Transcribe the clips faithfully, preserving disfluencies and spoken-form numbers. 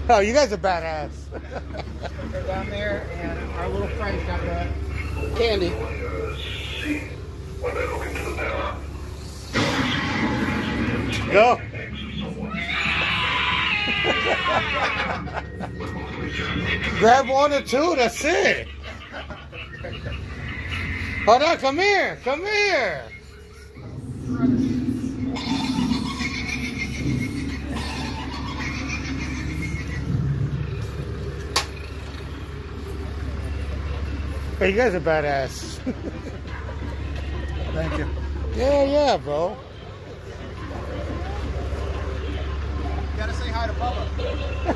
Oh, you guys are badass. They're down there, and our little friend's got the candy. Go. Grab one or two, that's it. Hold on, come here, come here. Hey, you guys are badass. Thank you. Yeah, yeah, bro. You gotta say hi to Bubba.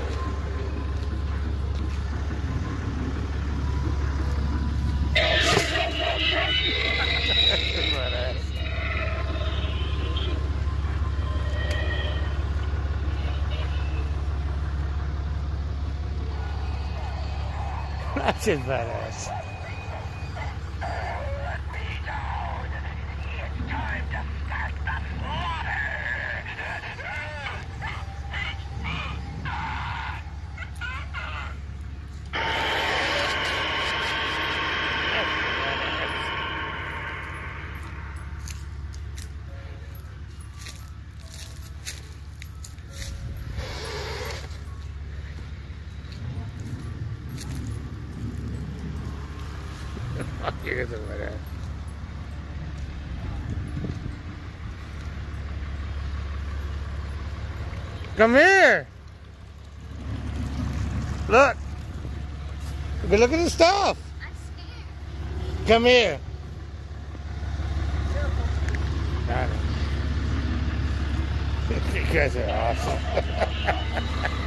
That's just badass. You guys are badass. Come here. Look. But look at the stuff. I'm scared. Come here. Careful. Got it. You guys are awesome.